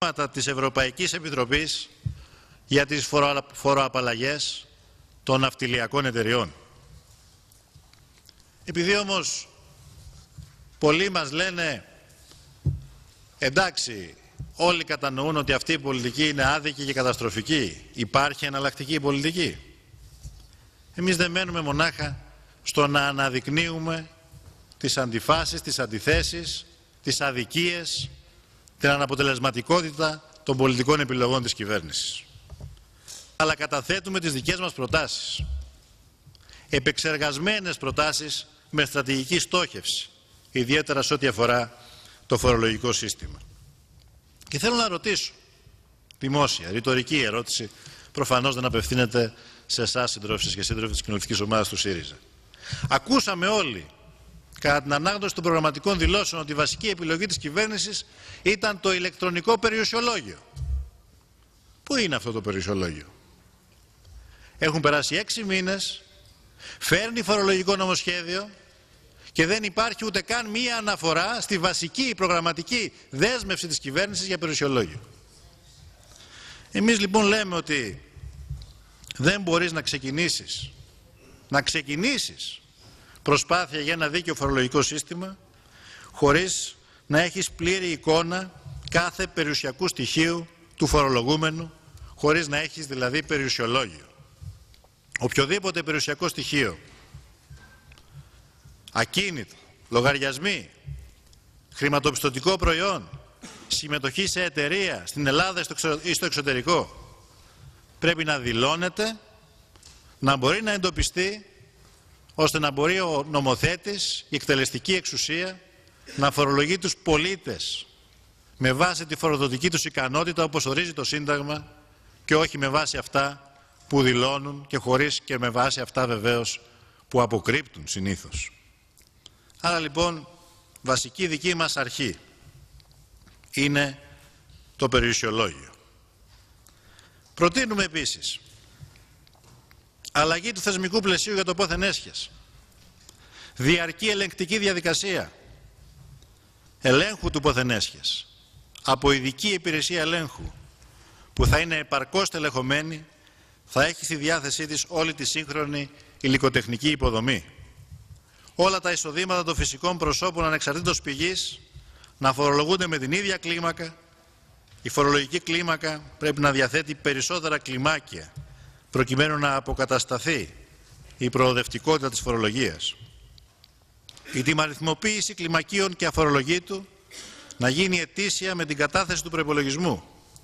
της Ευρωπαϊκής Επιτροπής για τις φοροαπαλλαγές των ναυτιλιακών εταιριών. Επειδή όμως πολλοί μας λένε εντάξει, όλοι κατανοούν ότι αυτή η πολιτική είναι άδικη και καταστροφική, υπάρχει εναλλακτική πολιτική. Εμείς δεν μένουμε μονάχα στο να αναδεικνύουμε τις αντιφάσεις, τις αντιθέσεις, τις αδικίες, την αναποτελεσματικότητα των πολιτικών επιλογών της κυβέρνησης. Αλλά καταθέτουμε τις δικές μας προτάσεις. Επεξεργασμένες προτάσεις με στρατηγική στόχευση, ιδιαίτερα σε ό,τι αφορά το φορολογικό σύστημα. Και θέλω να ρωτήσω, δημόσια, ρητορική ερώτηση, προφανώς δεν απευθύνεται σε εσάς συντρόφισσες και σύντροφοι της κοινοβουλευτικής ομάδας του ΣΥΡΙΖΑ. Ακούσαμε όλοι κατά την ανάγνωση των προγραμματικών δηλώσεων ότι η βασική επιλογή της κυβέρνησης ήταν το ηλεκτρονικό περιουσιολόγιο. Πού είναι αυτό το περιουσιολόγιο? Έχουν περάσει 6 μήνες, φέρνει φορολογικό νομοσχέδιο και δεν υπάρχει ούτε καν μία αναφορά στη βασική προγραμματική δέσμευση της κυβέρνησης για περιουσιολόγιο. Εμείς λοιπόν λέμε ότι δεν μπορείς να ξεκινήσεις προσπάθεια για ένα δίκαιο φορολογικό σύστημα χωρίς να έχεις πλήρη εικόνα κάθε περιουσιακού στοιχείου του φορολογούμενου, χωρίς να έχεις δηλαδή περιουσιολόγιο. Οποιοδήποτε περιουσιακό στοιχείο, ακίνητο, λογαριασμοί, χρηματοπιστωτικό προϊόν, συμμετοχή σε εταιρεία στην Ελλάδα ή στο εξωτερικό, πρέπει να δηλώνεται, να μπορεί να εντοπιστεί, ώστε να μπορεί ο νομοθέτης, η εκτελεστική εξουσία, να φορολογεί τους πολίτες με βάση τη φοροδοτική τους ικανότητα όπως ορίζει το Σύνταγμα και όχι με βάση αυτά που δηλώνουν και χωρίς και με βάση αυτά βεβαίως που αποκρύπτουν συνήθως. Άρα λοιπόν βασική δική μας αρχή είναι το περιουσιολόγιο. Προτείνουμε επίσης αλλαγή του θεσμικού πλαισίου για το πόθεν έσχες, διαρκή ελεγκτική διαδικασία ελέγχου του πόθεν έσχες από ειδική υπηρεσία ελέγχου που θα είναι επαρκώς τελεχωμένη, θα έχει στη διάθεσή της όλη τη σύγχρονη υλικοτεχνική υποδομή. Όλα τα εισοδήματα των φυσικών προσώπων ανεξαρτήτως πηγής να φορολογούνται με την ίδια κλίμακα. Η φορολογική κλίμακα πρέπει να διαθέτει περισσότερα κλιμάκια προκειμένου να αποκατασταθεί η προοδευτικότητα της φορολογίας. Η τιμαριθμοποίηση κλιμακίων και αφορολογήτου να γίνει ετήσια με την κατάθεση του προϋπολογισμού.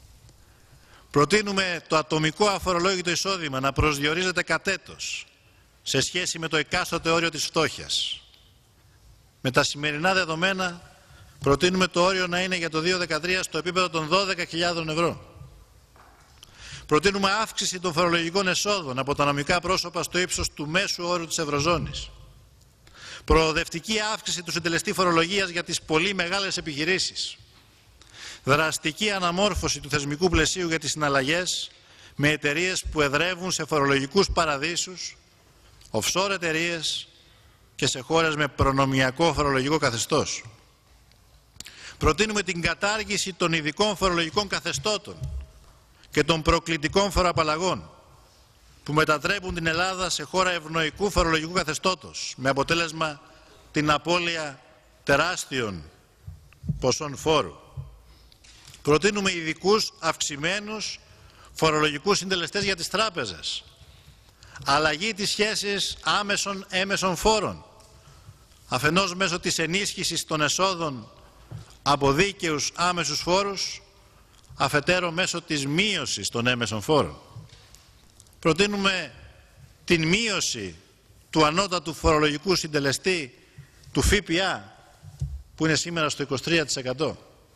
Προτείνουμε το ατομικό αφορολόγητο εισόδημα να προσδιορίζεται κατ' έτος σε σχέση με το εκάστοτε όριο της φτώχειας. Με τα σημερινά δεδομένα προτείνουμε το όριο να είναι για το 2013 στο επίπεδο των 12.000 ευρώ. Προτείνουμε αύξηση των φορολογικών εσόδων από τα νομικά πρόσωπα στο ύψος του μέσου όρου της Ευρωζώνης. Προοδευτική αύξηση του συντελεστή φορολογίας για τις πολύ μεγάλες επιχειρήσεις. Δραστική αναμόρφωση του θεσμικού πλαισίου για τις συναλλαγές με εταιρείες που εδρεύουν σε φορολογικούς παραδείσους, offshore εταιρείες και σε χώρες με προνομιακό φορολογικό καθεστώς. Προτείνουμε την κατάργηση των ειδικών φορολογικών καθεστώτων και των προκλητικών φοροαπαλλαγών που μετατρέπουν την Ελλάδα σε χώρα ευνοϊκού φορολογικού καθεστώτος με αποτέλεσμα την απώλεια τεράστιων ποσών φόρου. Προτείνουμε ειδικούς αυξημένους φορολογικούς συντελεστές για τις τράπεζες. Αλλαγή της σχέσης άμεσων-έμεσων φόρων. Αφενός μέσω της ενίσχυσης των εσόδων από δίκαιους άμεσους φόρους, αφετέρου μέσω της μείωσης των έμεσων φόρων. Προτείνουμε την μείωση του ανώτατου φορολογικού συντελεστή του ΦΠΑ που είναι σήμερα στο 23%.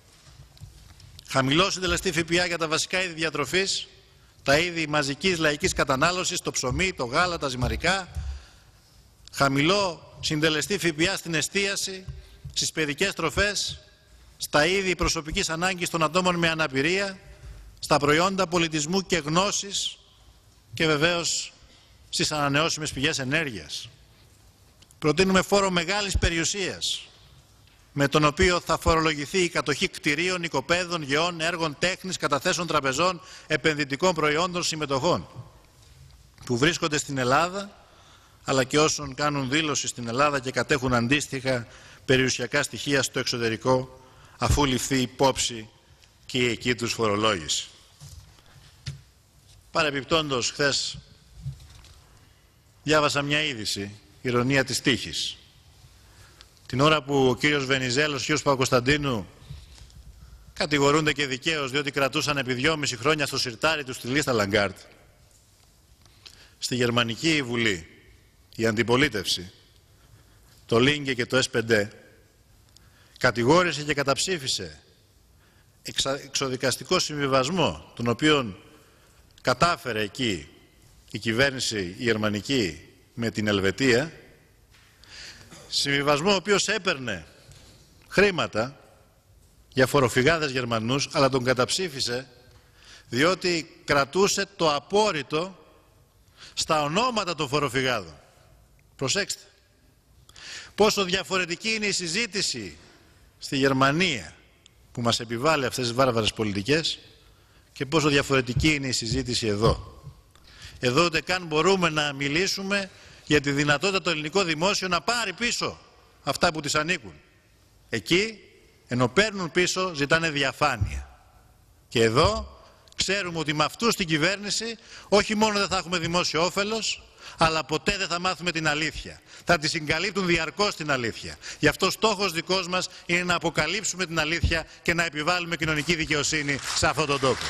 Χαμηλό συντελεστή ΦΠΑ για τα βασικά είδη διατροφής, τα είδη μαζικής λαϊκής κατανάλωσης, το ψωμί, το γάλα, τα ζυμαρικά. Χαμηλό συντελεστή ΦΠΑ στην εστίαση, στις παιδικές τροφές, στα είδη προσωπικής ανάγκης των ατόμων με αναπηρία, στα προϊόντα πολιτισμού και γνώσης και βεβαίως στις ανανεώσιμες πηγές ενέργειας. Προτείνουμε φόρο μεγάλης περιουσίας με τον οποίο θα φορολογηθεί η κατοχή κτηρίων, οικοπαίδων, γεών, έργων τέχνης, καταθέσεων τραπεζών, επενδυτικών προϊόντων, συμμετοχών που βρίσκονται στην Ελλάδα, αλλά και όσων κάνουν δήλωση στην Ελλάδα και κατέχουν αντίστοιχα περιουσιακά στοιχεία στο εξωτερικό, αφού ληφθεί υπόψη και η εκεί τους φορολόγηση. Παρεπιπτόντως, χθες διάβασα μια είδηση, ηρωνία της τύχης. Την ώρα που ο κύριος Βενιζέλος και ο κύριος Παπακοσταντίνου κατηγορούνται και δικαίως διότι κρατούσαν επί 2,5 χρόνια στο σιρτάρι τους τη λίστα Λαγκάρτ, στη Γερμανική Βουλή η αντιπολίτευση, το Linke και το S5, κατηγόρησε και καταψήφισε εξοδικαστικό συμβιβασμό, τον οποίον κατάφερε εκεί η κυβέρνηση η γερμανική με την Ελβετία, συμβιβασμό ο οποίος έπαιρνε χρήματα για φοροφυγάδες Γερμανούς, αλλά τον καταψήφισε διότι κρατούσε το απόρριτο στα ονόματα των φοροφυγάδων. Προσέξτε, πόσο διαφορετική είναι η συζήτηση στη Γερμανία που μας επιβάλλει αυτές τις βάρβαρες πολιτικές και πόσο διαφορετική είναι η συζήτηση εδώ. Εδώ ούτε καν μπορούμε να μιλήσουμε για τη δυνατότητα το ελληνικό δημόσιο να πάρει πίσω αυτά που της ανήκουν. Εκεί, ενώ παίρνουν πίσω, ζητάνε διαφάνεια. Και εδώ ξέρουμε ότι με αυτούς στην κυβέρνηση όχι μόνο δεν θα έχουμε δημόσιο όφελος, αλλά ποτέ δεν θα μάθουμε την αλήθεια. Θα τη συγκαλύπτουν διαρκώς την αλήθεια. Γι' αυτό στόχος δικός μας είναι να αποκαλύψουμε την αλήθεια και να επιβάλλουμε κοινωνική δικαιοσύνη σε αυτόν τον τόπο.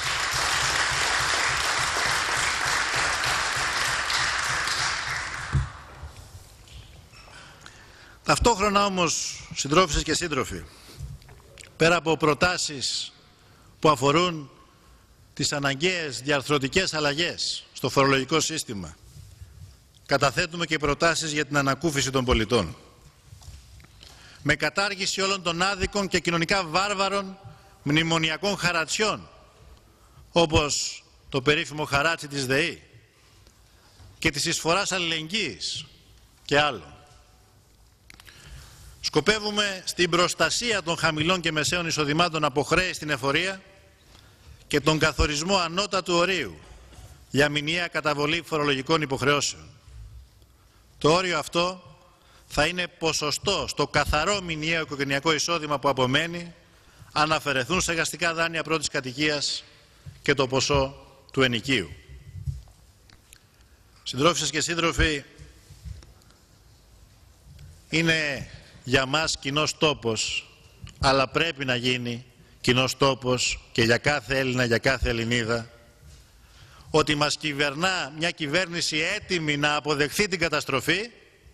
Ταυτόχρονα όμως, συντρόφισσες και σύντροφοι, πέρα από προτάσεις που αφορούν τις αναγκαίες διαρθρωτικές αλλαγές στο φορολογικό σύστημα, καταθέτουμε και προτάσεις για την ανακούφιση των πολιτών. Με κατάργηση όλων των άδικων και κοινωνικά βάρβαρων μνημονιακών χαρατσιών, όπως το περίφημο χαράτσι της ΔΕΗ και της εισφοράς αλληλεγγύης και άλλο. Σκοπεύουμε στην προστασία των χαμηλών και μεσαίων εισοδημάτων από χρέη στην εφορία και τον καθορισμό ανώτατου ορίου για μηνιαία καταβολή φορολογικών υποχρεώσεων. Το όριο αυτό θα είναι ποσοστό στο καθαρό μηνιαίο οικογενειακό εισόδημα που απομένει, αν αφαιρεθούν στεγαστικά δάνεια πρώτης κατοικίας και το ποσό του ενοικίου. Συντρόφισσες και σύντροφοι, είναι για μας κοινός τόπος, αλλά πρέπει να γίνει κοινός τόπος και για κάθε Έλληνα, για κάθε Ελληνίδα, ότι μας κυβερνά μια κυβέρνηση έτοιμη να αποδεχθεί την καταστροφή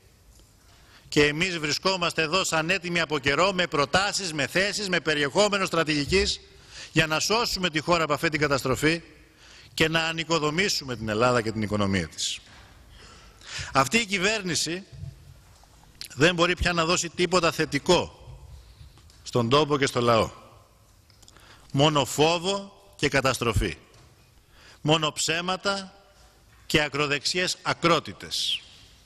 και εμείς βρισκόμαστε εδώ σαν έτοιμοι από καιρό με προτάσεις, με θέσεις, με περιεχόμενο στρατηγικής για να σώσουμε τη χώρα από αυτή την καταστροφή και να ανοικοδομήσουμε την Ελλάδα και την οικονομία της. Αυτή η κυβέρνηση δεν μπορεί πια να δώσει τίποτα θετικό στον τόπο και στο λαό. Μόνο φόβο και καταστροφή. Μόνο ψέματα και ακροδεξιές ακρότητες.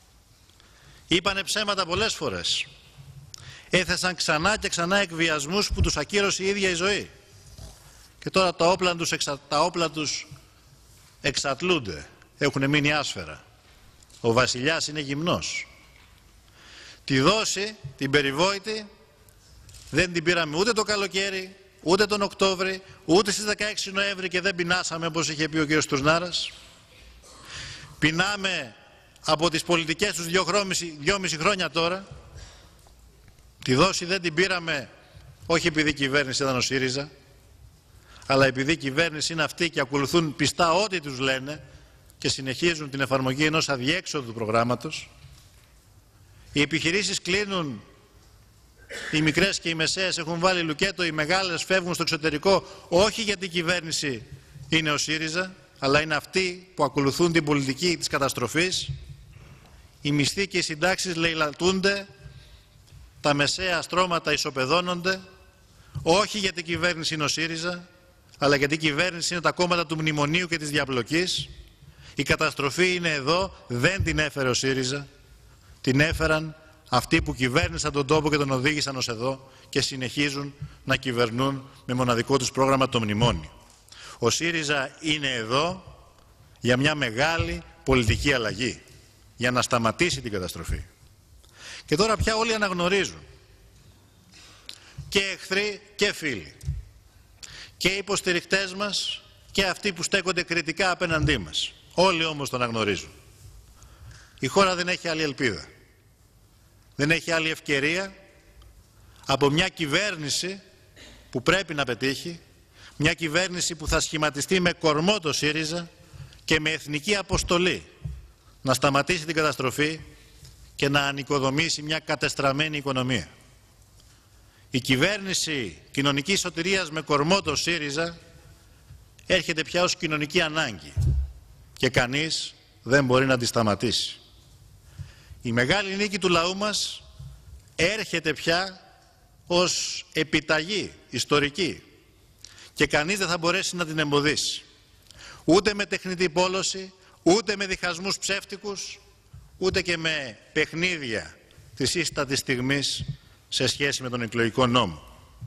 Είπανε ψέματα πολλές φορές. Έθεσαν ξανά και ξανά εκβιασμούς που τους ακύρωσε η ίδια η ζωή. Και τώρα τα όπλα τους εξατλούνται. Έχουν μείνει άσφαιρα. Ο βασιλιάς είναι γυμνός. Τη δόση, την περιβόητη, δεν την πήραμε ούτε το καλοκαίρι, ούτε τον Οκτώβρη, ούτε στις 16 Νοέμβρη και δεν πεινάσαμε όπως είχε πει ο κ. Τουρνάρας. Πεινάμε από τις πολιτικές τους 2,5 χρόνια τώρα. Τη δόση δεν την πήραμε όχι επειδή η κυβέρνηση ήταν ο ΣΥΡΙΖΑ, αλλά επειδή η κυβέρνηση είναι αυτή και ακολουθούν πιστά ό,τι τους λένε και συνεχίζουν την εφαρμογή ενός αδιέξοδου προγράμματος. Οι επιχειρήσεις κλείνουν, οι μικρές και οι μεσαίες έχουν βάλει λουκέτο, οι μεγάλες φεύγουν στο εξωτερικό, όχι γιατί η κυβέρνηση είναι ο ΣΥΡΙΖΑ, αλλά είναι αυτοί που ακολουθούν την πολιτική της καταστροφής. Οι μισθοί και οι συντάξεις λαιλατούνται, τα μεσαία στρώματα ισοπεδώνονται, όχι γιατί η κυβέρνηση είναι ο ΣΥΡΙΖΑ, αλλά γιατί η κυβέρνηση είναι τα κόμματα του μνημονίου και της διαπλοκής. Η καταστροφή είναι εδώ, δεν την έφερε ο ΣΥΡΙΖΑ, την έφεραν αυτοί που κυβέρνησαν τον τόπο και τον οδήγησαν ως εδώ και συνεχίζουν να κυβερνούν με μοναδικό τους πρόγραμμα το μνημόνιο. Ο ΣΥΡΙΖΑ είναι εδώ για μια μεγάλη πολιτική αλλαγή, για να σταματήσει την καταστροφή. Και τώρα πια όλοι αναγνωρίζουν, και εχθροί και φίλοι, και οι υποστηρικτές μας και αυτοί που στέκονται κριτικά απέναντί μας. Όλοι όμως τον αναγνωρίζουν. Η χώρα δεν έχει άλλη ελπίδα. Δεν έχει άλλη ευκαιρία από μια κυβέρνηση που πρέπει να πετύχει, μια κυβέρνηση που θα σχηματιστεί με κορμό το ΣΥΡΙΖΑ και με εθνική αποστολή να σταματήσει την καταστροφή και να ανοικοδομήσει μια κατεστραμμένη οικονομία. Η κυβέρνηση κοινωνικής σωτηρίας με κορμό το ΣΥΡΙΖΑ έρχεται πια ως κοινωνική ανάγκη και κανείς δεν μπορεί να τη σταματήσει. Η μεγάλη νίκη του λαού μας έρχεται πια ως επιταγή ιστορική και κανείς δεν θα μπορέσει να την εμποδίσει. Ούτε με τεχνητή πόλωση, ούτε με διχασμούς ψεύτικους, ούτε και με παιχνίδια της ίστατης στιγμής σε σχέση με τον εκλογικό νόμο.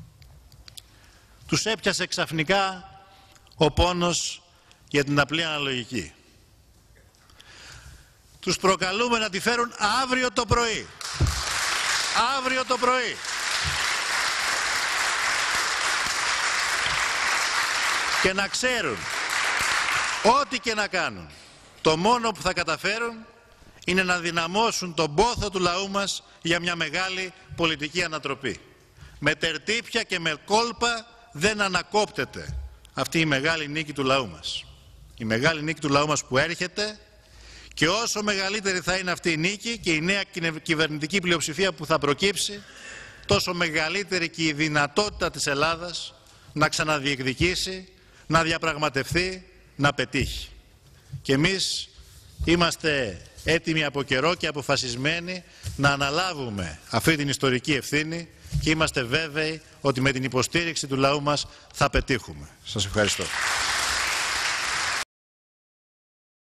Τους έπιασε ξαφνικά ο πόνος για την απλή αναλογική. Τους προκαλούμε να τη φέρουν αύριο το πρωί. Αύριο το πρωί. Και να ξέρουν, ό,τι και να κάνουν, το μόνο που θα καταφέρουν είναι να δυναμώσουν τον πόθο του λαού μας για μια μεγάλη πολιτική ανατροπή. Με τερτύπια και με κόλπα δεν ανακόπτεται αυτή η μεγάλη νίκη του λαού μας. Η μεγάλη νίκη του λαού μας που έρχεται, και όσο μεγαλύτερη θα είναι αυτή η νίκη και η νέα κυβερνητική πλειοψηφία που θα προκύψει, τόσο μεγαλύτερη και η δυνατότητα της Ελλάδας να ξαναδιεκδικήσει, να διαπραγματευτεί, να πετύχει. Και εμείς είμαστε έτοιμοι από καιρό και αποφασισμένοι να αναλάβουμε αυτή την ιστορική ευθύνη και είμαστε βέβαιοι ότι με την υποστήριξη του λαού μας θα πετύχουμε. Σας ευχαριστώ.